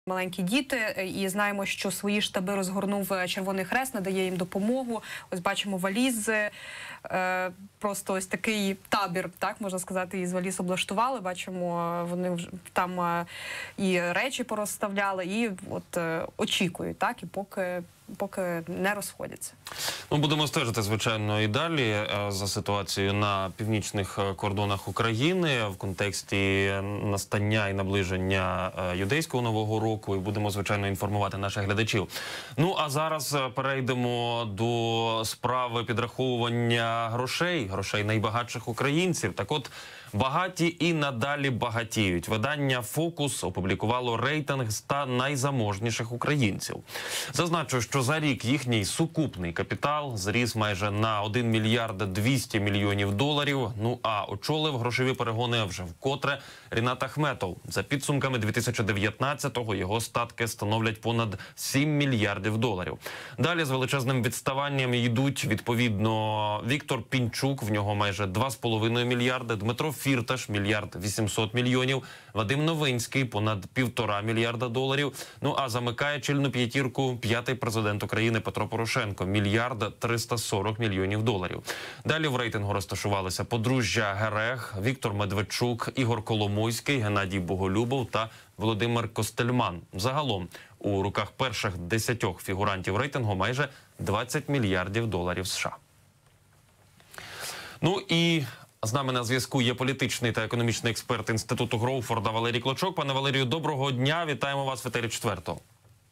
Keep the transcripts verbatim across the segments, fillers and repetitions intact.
маленькі діти, і знаємо, що свої штаби розгорнув Червоний Хрест, надає їм допомогу. Ось бачимо валізи, просто ось такий табір, так можна сказати, із валіз облаштували. Бачимо, вони там і речі порозставляли, і от очікують, так, і поки поки не розходяться. Ну, будемо стежити, звичайно, і далі за ситуацією на північних кордонах України в контексті настання і наближення юдейського Нового року, і будемо, звичайно, інформувати наших глядачів. Ну, а зараз перейдемо до справи підраховування грошей, грошей найбагатших українців. Так от, багаті і надалі багатіють. Видання «Фокус» опублікувало рейтинг ста найзаможніших українців. Зазначу, що за рік їхній сукупний капітал зріс майже на один мільярд двісті мільйонів доларів. Ну а очолив грошові перегони вже вкотре Рінат Ахметов. За підсумками дві тисячі дев'ятнадцятого його статки становлять понад сім мільярдів доларів. Далі з величезним відставанням йдуть, відповідно, Віктор Пінчук, в нього майже два з половиною мільярди, Дмитро Фірташ – мільярд вісімсот мільйонів, Вадим Новинський – понад півтора мільярда доларів. Ну а замикає чільну п'ятірку п'ятий президент України Петро Порошенко – мільярд триста сорок мільйонів доларів. Далі в рейтингу розташувалися подружжя Герег, Віктор Медведчук, Ігор Коломойський, Геннадій Боголюбов та Володимир Костельман. Загалом у руках перших десятьох фігурантів рейтингу майже двадцять мільярдів доларів США. Ну і з нами на зв'язку є політичний та економічний експерт Інституту Гроуфорда Валерій Клочок. Пане Валерію, доброго дня. Вітаємо вас в етері четвертого.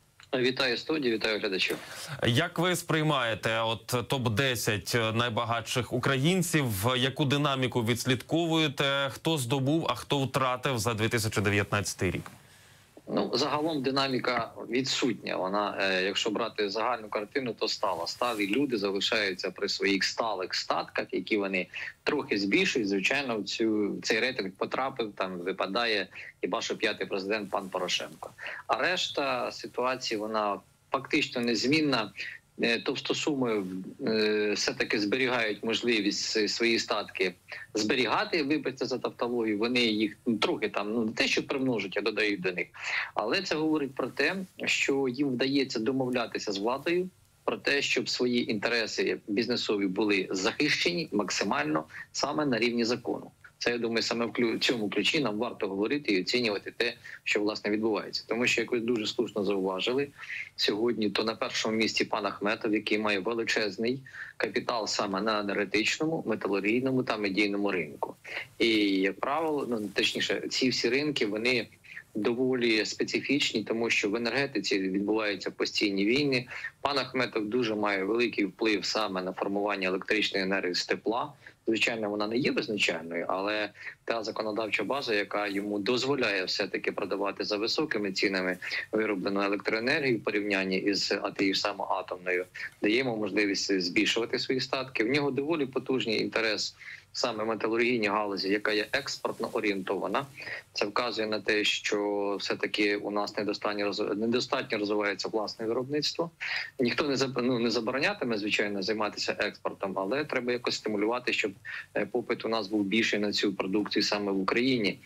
Вітаю студію, вітаю глядачів. Як ви сприймаєте от топ десять найбагатших українців? Яку динаміку відслідковуєте? Хто здобув, а хто втратив за дві тисячі дев'ятнадцятий рік? Ну, загалом динаміка відсутня. Вона, е, якщо брати загальну картину, то стала. Сталі люди залишаються при своїх сталих статках, які вони трохи збільшують. Звичайно, в цю цей рейтинг потрапив, там випадає хіба що п'ятий президент пан Порошенко. А решта ситуації, вона фактично незмінна. Товстосуми все-таки зберігають можливість свої статки зберігати, вибачте за тавтологію, вони їх трохи там, ну не те, що примножать, а додають до них. Але це говорить про те, що їм вдається домовлятися з владою, про те, щоб свої інтереси бізнесові були захищені максимально саме на рівні закону. Це, я думаю, саме в цьому ключі нам варто говорити і оцінювати те, що, власне, відбувається. Тому що, як ви дуже слушно зауважили, сьогодні то на першому місці пан Ахметов, який має величезний капітал саме на енергетичному, металургійному та медійному ринку. І, як правило, ну, точніше, ці всі ринки, вони доволі специфічні, тому що в енергетиці відбуваються постійні війни. Пан Ахметов дуже має великий вплив саме на формування електричної енергії з тепла. Звичайно, вона не є беззначальною, але та законодавча база, яка йому дозволяє все-таки продавати за високими цінами вироблену електроенергію в порівнянні із тією ж самою атомною, дає йому можливість збільшувати свої статки. В нього доволі потужний інтерес саме металургійній галузі, яка є експортно орієнтована. Це вказує на те, що все-таки у нас недостатньо, недостатньо розвивається власне виробництво. Ніхто не, ну, не заборонятиме, звичайно, займатися експортом, але треба якось стимулювати, щоб попит у нас був більший на цю продукцію саме в Україні.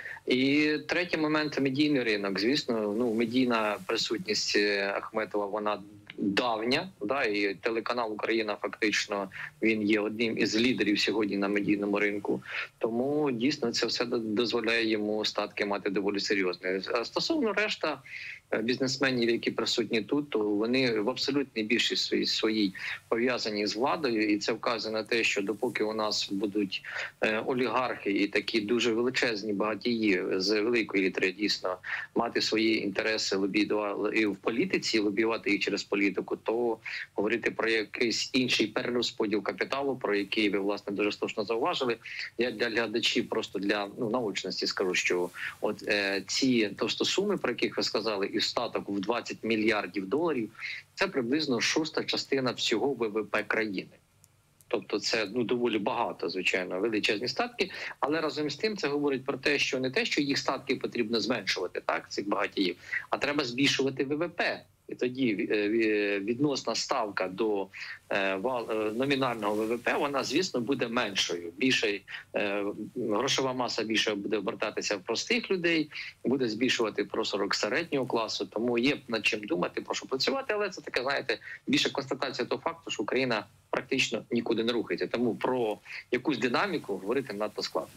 І третій момент – медійний ринок. Звісно, ну, медійна присутність Ахметова, вона давня, да, і телеканал «Україна» фактично він є одним із лідерів сьогодні на медійному ринку. Тому дійсно це все дозволяє йому статки мати доволі серйозні. А стосовно решта бізнесменів, які присутні тут, то вони в абсолютній більшості своїй пов'язані з владою, і це вказує на те, що допоки у нас будуть олігархи і такі дуже величезні багатії з великої літери дійсно мати свої інтереси і в політиці, лобіювати їх через політику, то говорити про якийсь інший перерозподіл капіталу, про який ви, власне, дуже слушно зауважили. Я для глядачів просто для ну, научності скажу, що от е, ці товстосуми, про яких ви сказали, і статок в двадцять мільярдів доларів, це приблизно шоста частина всього ВВП країни. Тобто це ну доволі багато, звичайно, величезні статки, але разом з тим це говорить про те, що не те, що їх статки потрібно зменшувати, так, цих багатіїв, а треба збільшувати ВВП І тоді е, ві- відносна ставка до е, вал- е, номінального ВВП, вона, звісно, буде меншою. Більше е, грошова маса більше буде обертатися в простих людей, буде збільшувати просорок середнього класу. Тому є над чим думати, про що працювати. Але це таке, знаєте, більше констатація того факту, що Україна практично нікуди не рухається. Тому про якусь динаміку говорити надто складно.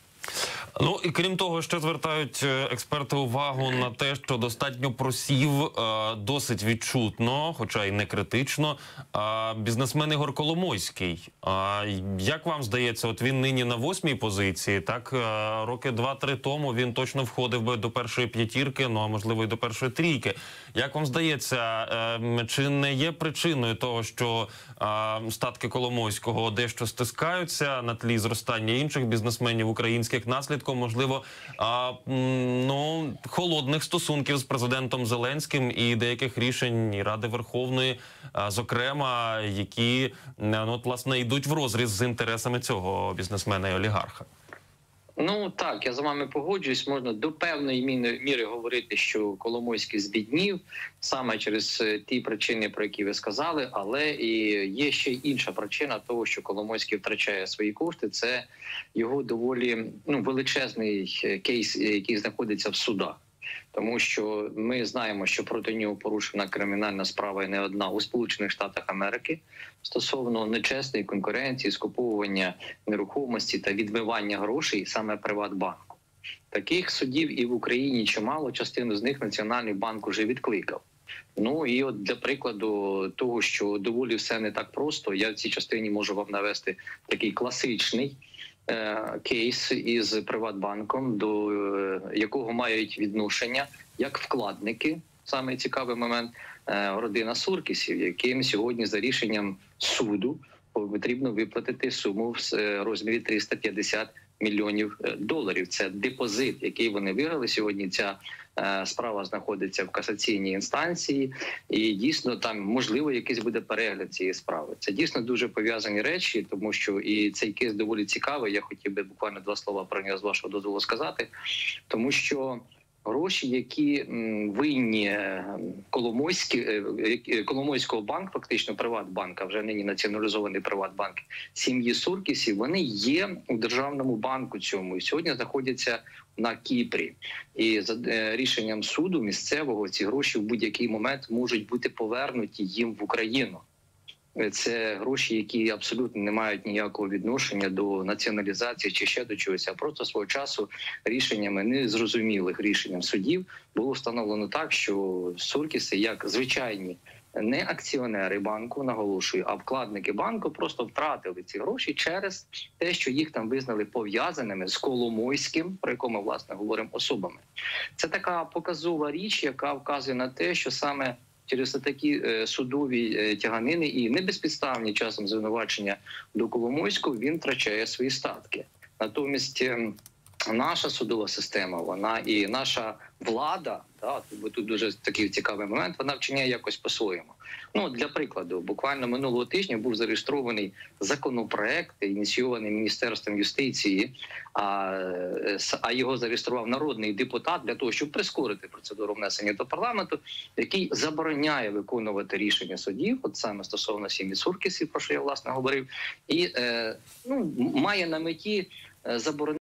Ну і крім того, ще звертають е, експерти увагу на те, що достатньо просів е, досить відчутно, хоча й не критично, е, бізнесмен Ігор Коломойський. А як вам здається, от він нині на восьмій позиції, так е, роки два-три тому він точно входив би до першої п'ятірки, ну а можливо й до першої трійки. Як вам здається, е, чи не є причиною того, що е, статки Коломойського дещо стискаються на тлі зростання інших бізнесменів українських наслідком, можливо, а, м, ну, холодних стосунків з президентом Зеленським і деяких рішень і Ради Верховної, а, зокрема, які, ну, от, власне, йдуть в розріз з інтересами цього бізнесмена і олігарха? Ну так, я з вами погоджуюсь. Можна до певної міри, міри говорити, що Коломойський збіднів саме через е, ті причини, про які ви сказали. Але і є ще й інша причина того, що Коломойський втрачає свої кошти. Це його доволі ну величезний е, кейс, який знаходиться в судах. Тому що ми знаємо, що проти нього порушена кримінальна справа і не одна у Сполучених Штатах Америки стосовно нечесної конкуренції, скуповування нерухомості та відмивання грошей саме Приватбанку. Таких судів і в Україні чимало, частину з них Національний банк уже відкликав. Ну і от для прикладу того, що доволі все не так просто, я в цій частині можу вам навести такий класичний кейс із Приватбанком, до якого мають відношення як вкладники, саме цікавий момент, родина Суркісів, яким сьогодні за рішенням суду потрібно виплатити суму в розмірі триста п'ятдесят мільйонів доларів. Це депозит, який вони виграли сьогодні. Ця справа знаходиться в касаційній інстанції, і дійсно там можливо якийсь буде перегляд цієї справи. Це дійсно дуже пов'язані речі, тому що і цей кейс доволі цікавий. Я хотів би буквально два слова про нього з вашого дозволу сказати, тому що гроші, які м, винні Коломойські, е, Коломойського банк, фактично Приватбанк, а вже нині націоналізований Приватбанк, сім'ї Суркісів, вони є у державному банку цьому і сьогодні знаходяться на Кіпрі. І за е, рішенням суду місцевого ці гроші в будь-який момент можуть бути повернуті їм в Україну. Це гроші, які абсолютно не мають ніякого відношення до націоналізації чи ще до чогось, а просто свого часу рішеннями незрозумілих рішенням судів було встановлено так, що Суркіси, як звичайні не акціонери банку, наголошую, а вкладники банку просто втратили ці гроші через те, що їх там визнали пов'язаними з Коломойським, про якого ми, власне, говоримо, особами. Це така показова річ, яка вказує на те, що саме через такі е, судові е, тяганини і небезпідставні часом звинувачення до Коломойського він втрачає свої статки. Натомість е, наша судова система, вона і наша влада, да, бо тут дуже такий цікавий момент, вона вчиняє якось по-своєму. Ну, для прикладу, буквально минулого тижня був зареєстрований законопроект, ініційований Міністерством юстиції, а, а його зареєстрував народний депутат для того, щоб прискорити процедуру внесення до парламенту, який забороняє виконувати рішення судів, от саме стосовно сім'ї Суркісів, про що я, власне, говорив, і е, ну, має на меті заборонити